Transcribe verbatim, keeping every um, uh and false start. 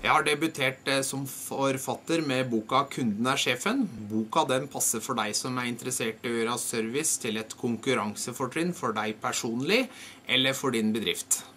Jeg har debutert som forfatter med boka «Kunden er sjefen». Boka den passer for deg som er interessert i å gjøre service til et konkurransefortrinn for deg personlig eller for din bedrift.